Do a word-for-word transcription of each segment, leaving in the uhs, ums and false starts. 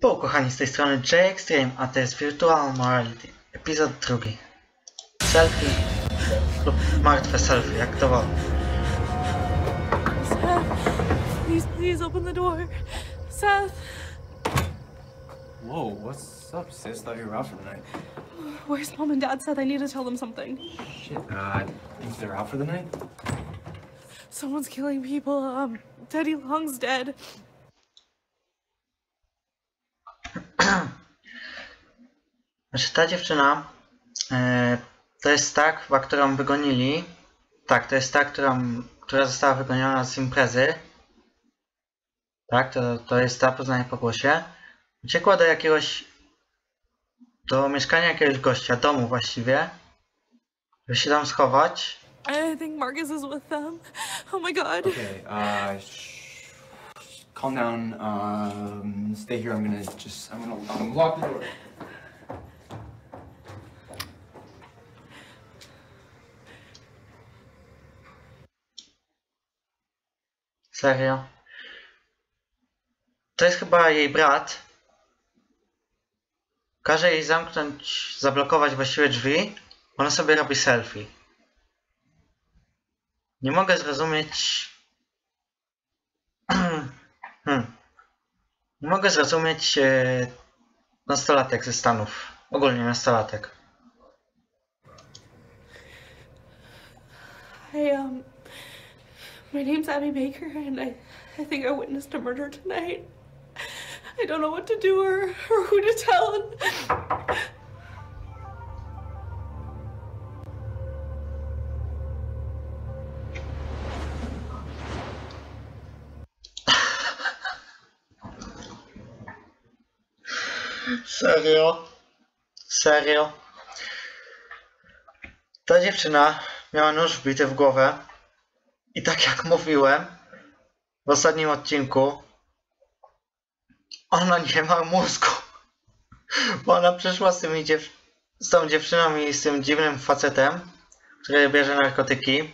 Po, kochani, z tej strony J Extreme, a to jest Virtual Morality, epizod drugi. Selfie lub martwe selfie, jak to woli. Seth, please, please open the door. Seth. Whoa, what's up, sis? Thought you were out for the night. Where's Mom and Dad? Seth, I need to tell them something. Shit, uh, think they're out for the night? Someone's killing people. Um, Daddy Long's dead. Znaczy, ta dziewczyna e, to jest ta, chyba, którą wygonili. Tak, to jest ta, którą, która została wygoniona z imprezy. Tak, to, to jest ta, poznanie po głosie. Uciekła do jakiegoś, do mieszkania jakiegoś gościa, domu właściwie, żeby się tam schować. I think Marcus is with them. Oh my god. Okay, uh, sh- calm down, um, stay here, I'm gonna just, I'm gonna um, lock the door. Serio? To jest chyba jej brat. Każe jej zamknąć, zablokować właściwie drzwi. Ona sobie robi selfie. Nie mogę zrozumieć... hmm. Nie mogę zrozumieć e, nastolatek ze Stanów. Ogólnie nastolatek. Hey, um, my name's Abby Baker, and I, I think I witnessed a murder tonight. I don't know what to do or, or who to tell. Serio? Serio? Ta dziewczyna miała nóż wbity w głowę i tak jak mówiłem w ostatnim odcinku, ona nie ma mózgu, bo ona przyszła z, tymi dziew z tą dziewczyną i z tym dziwnym facetem, który bierze narkotyki.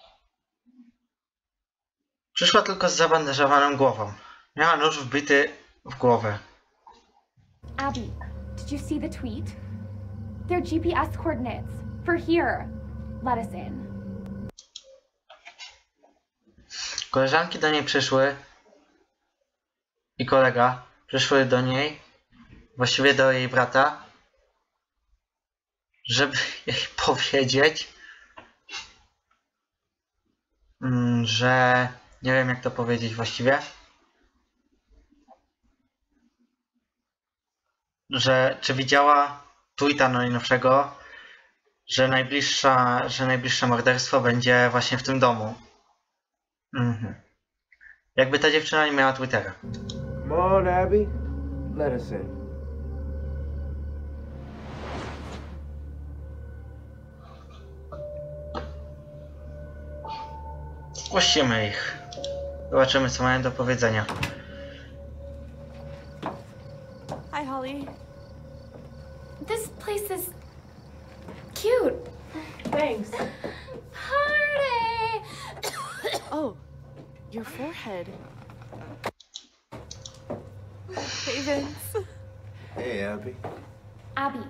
Przyszła tylko z zabandażowaną głową. Miała nóż wbity w głowę. Abby, did you see the tweet? Their G P S coordinates for here. Let us in. Koleżanki do niej przyszły i kolega przyszły do niej, właściwie do jej brata, żeby jej powiedzieć, że nie wiem jak to powiedzieć właściwie, że czy widziała tweeta najnowszego, że najbliższa, że najbliższe morderstwo będzie właśnie w tym domu. Mhm. Jakby ta dziewczyna nie miała Twittera. Come on, Abby. Let us in. Wpuścimy ich. Zobaczymy, co mają do powiedzenia. Hi, Holly. This place is cute. Thanks. Party! Oh, your forehead. Hey, Vince. Hey, Abby. Abby.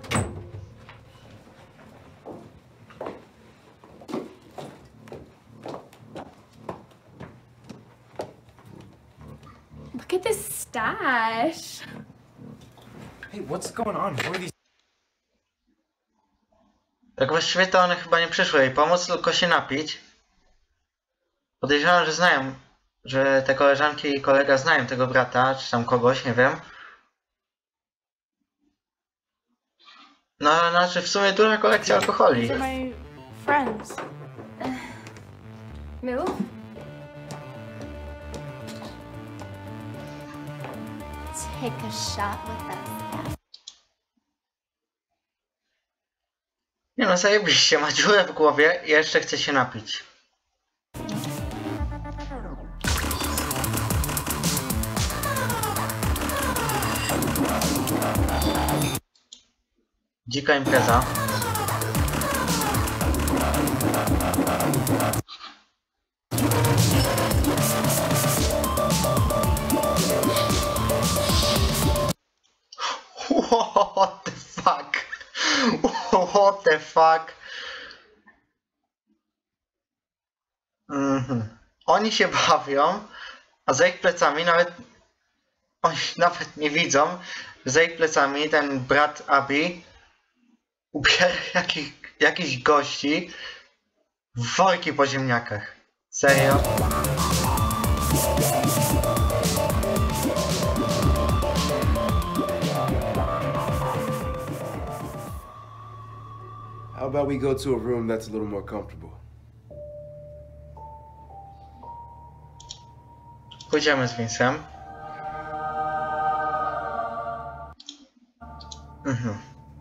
Look at this stash. Hey, what's going on? Who are these? Tak właściwie to one chyba nie przyszły jej pomóc, tylko się napić. Podejrzewam, że znają, że te koleżanki i kolega znają tego brata, czy tam kogoś, nie wiem. No, znaczy w sumie duża kolekcja alkoholi. These are my friends. Move. Take a shot with us. Nie no, zajebiście, ma dziurę w głowie i jeszcze chce się napić. Dzika impreza. What the fuck? What the fuck? Mhm. Oni się bawią, a za ich plecami nawet oni nawet nie widzą, że za ich plecami ten brat Abby ubiera jakich, jakichś gości w worki po ziemniakach. Serio? How about we go to a room that's a little more comfortable? Pójdziemy z Vincem. Mhm.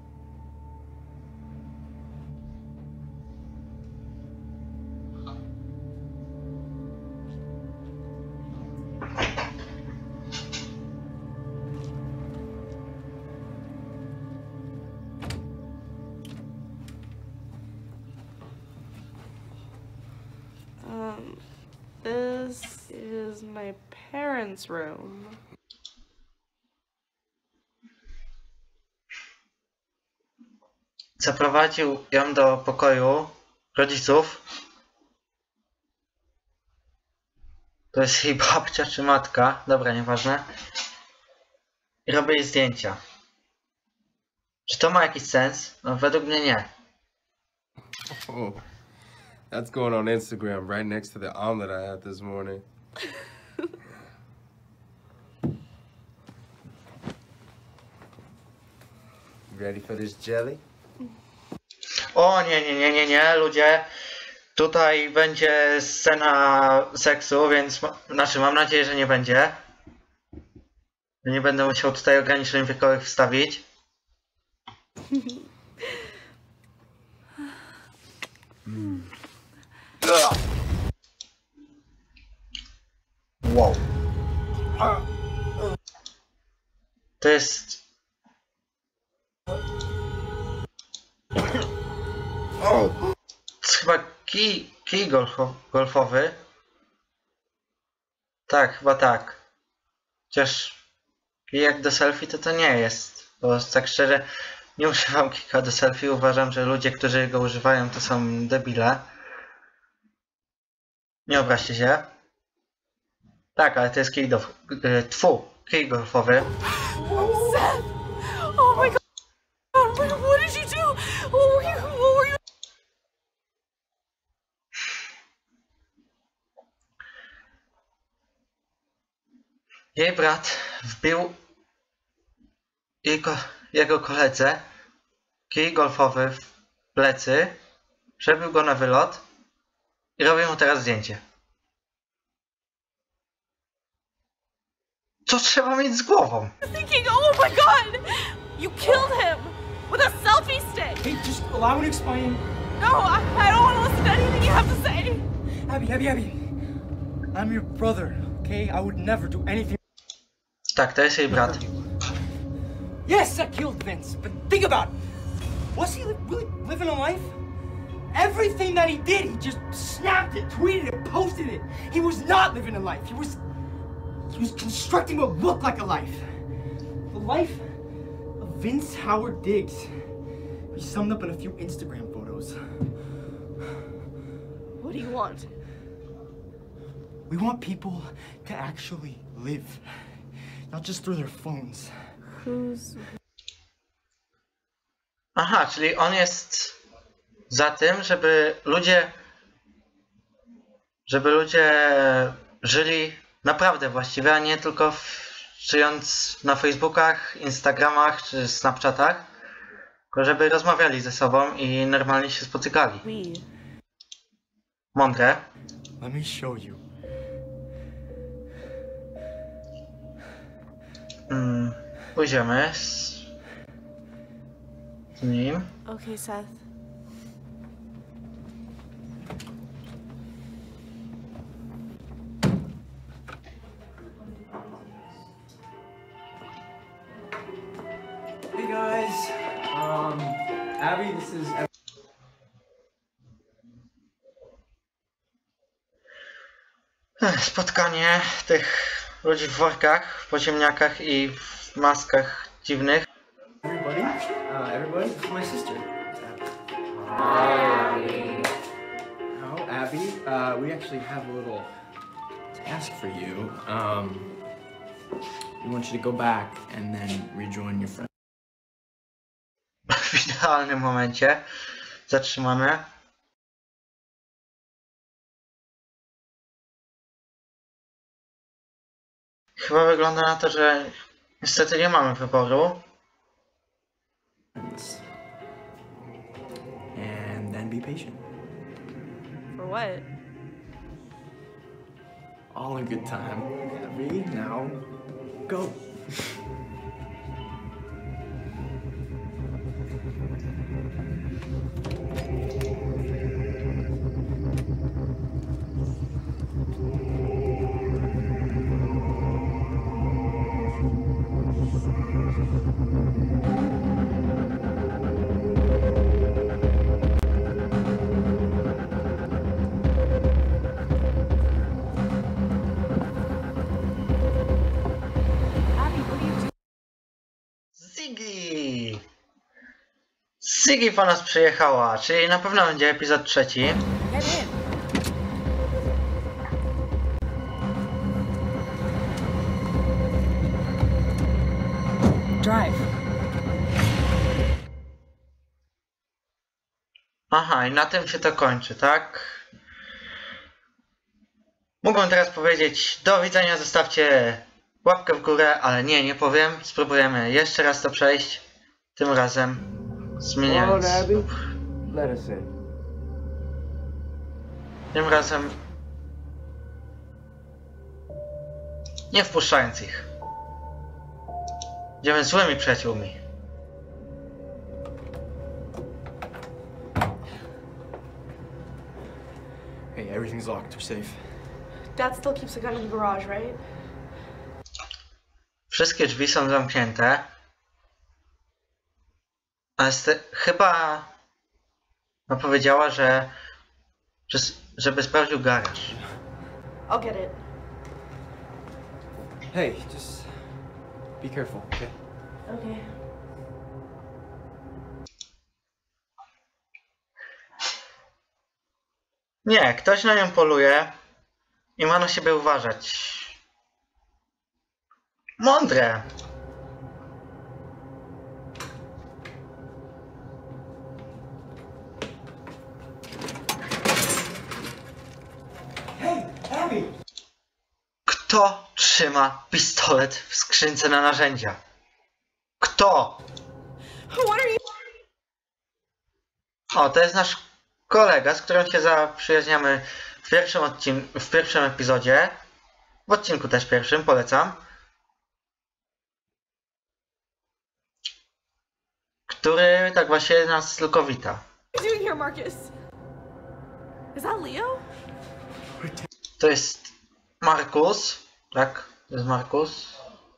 Um, this is my parents' room. Zaprowadził ją do pokoju rodziców. To jest jej babcia czy matka. Dobra, nieważne. I robię jej zdjęcia. Czy to ma jakiś sens? No, według mnie nie. Oh, that's going on Instagram right next to the omelet I had this morning. You ready for this jelly? O nie, nie, nie, nie, nie, ludzie. Tutaj będzie scena seksu, więc ma, znaczy mam nadzieję, że nie będzie. Nie będę musiał tutaj ograniczeń wiekowych wstawić. Wow. To jest... Oh! To jest chyba kij, kij golfo, golfowy. Tak, chyba tak. Chociaż kij jak do selfie to to nie jest. Bo tak szczerze nie używam kijka do selfie. Uważam, że ludzie, którzy go używają, to są debile. Nie obraźcie się. Tak, ale to jest kij do... Tfu, kij golfowy. Seth! Oh my god! What, what did you do? What were you, what were you... Jej brat wbił jego, jego koledze kij golfowy w plecy, przebił go na wylot i robię mu teraz zdjęcie. Co trzeba mieć z głową? Thinking, oh my god! You killed him! With a selfie stick! Hey, just allow me to explain. No, I, I don't want to listen to anything you have to say! Abby, Abby, Abby. I'm your brother, okay? I would never do anything. Tak, to jest jej brat. Yes, I killed Vince, but think about it. Was he li- really living a life? Everything that he did, he just snapped it, tweeted it, posted it. He was not living a life. He was... He was constructing what looked like a life. The life of Vince Howard Diggs. He summed up in a few Instagram photos. What do you want? We want people to actually live, not just through their phones. Who's... Aha, czyli on jest za tym, żeby ludzie żeby ludzie żyli naprawdę właściwie, a nie tylko w, żyjąc na Facebookach, Instagramach czy Snapchatach, tylko żeby rozmawiali ze sobą i normalnie się spotykali. We. Mądre. Let me show you. Mm, pójdziemy z, z nim. Okay, Seth. Hey guys, um, Abby, this is. Ech, spotkanie tych ludzi w workach, w podziemniakach i w maskach dziwnych. buddy. Uh, everybody, this is my sister. Hi, Abby. Oh, Abby, uh, we actually have a little task for you. Um, we want you to go back and then rejoin your friend. W idealnym momencie. Zatrzymane. Chyba wygląda na to, że niestety nie mamy wyboru. And then be patient. For what? All in good time. Abby, now go. Ziggy! Ziggy po nas przyjechała, czyli na pewno będzie epizod trzeci. Get in. Drive. Aha, i na tym się to kończy, tak? Mógłbym teraz powiedzieć do widzenia, zostawcie łapkę w górę, ale nie, nie powiem. Spróbujemy jeszcze raz to przejść. Tym razem zmieniając. Let us in. Tym razem nie wpuszczając ich. Będziemy złymi przyjaciółmi. Hey, everything's locked. We're safe. Dad still keeps a gun in the garage, right? Wszystkie drzwi są zamknięte. Ale st- chyba no powiedziała, że, że żeby sprawdził garaż. I'll get it. Hey, just be careful, okay? Okay. Nie, ktoś na nią poluje i ma na siebie uważać. Mądre! Hey, Abby! Kto trzyma pistolet w skrzynce na narzędzia? Kto? What are you? O, to jest nasz kolega, z którym się zaprzyjaźniamy w pierwszym odcinku, w pierwszym epizodzie. W odcinku też pierwszym, polecam. Który tak właśnie nas tylko wita. What are you doing here, Marcus? Is that Leo? To jest Markus, tak? To jest Markus.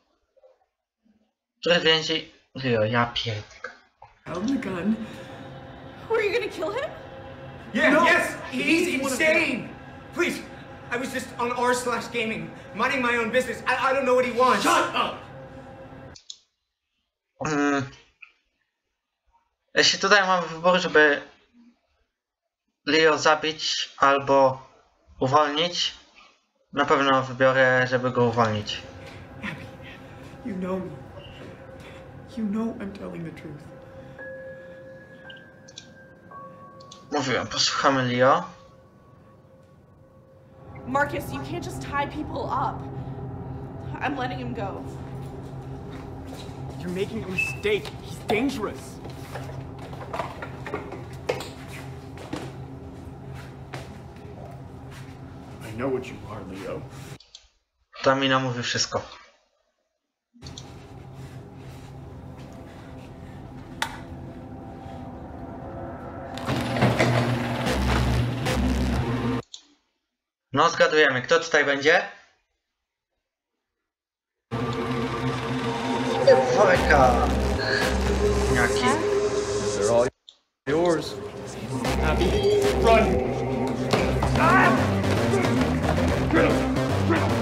Który więzi... Rio, ja pierdolę. Held the gun. Were you gonna kill him? Yeah, No, yes, he's he's one of insane. Please, I was just on r slash gaming, minding my own business. I, I don't know what he wants. Shut up! Mm. Jeśli tutaj mam wybór, żeby Leo zabić albo uwolnić, na pewno wybiorę, żeby go uwolnić. Abby, you know me. You know I'm telling the truth. Mówiłem, posłuchamy Leo. Marcus, you can't just tie people up. I'm letting him go. You're making a mistake. He's dangerous. I know what you are, Leo. Ta mina mówi wszystko. No, zgadujemy. Kto tutaj będzie? Worka! Jaki? They're all yours. Abby, run!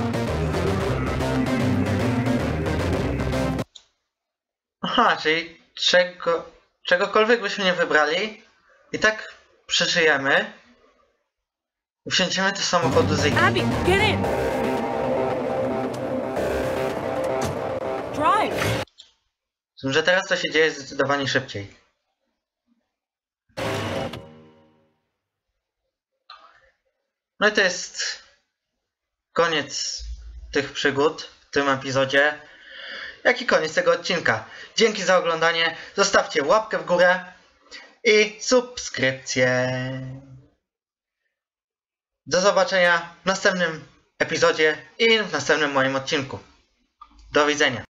Aha, czyli czego, czegokolwiek byśmy nie wybrali, i tak przeżyjemy. Wsiądziemy do samochodu z Iggy. Abby, get in! Drive! Z tym, że teraz to się dzieje zdecydowanie szybciej. No i to jest koniec tych przygód w tym epizodzie, jak i koniec tego odcinka. Dzięki za oglądanie, zostawcie łapkę w górę i subskrypcję. Do zobaczenia w następnym epizodzie i w następnym moim odcinku. Do widzenia.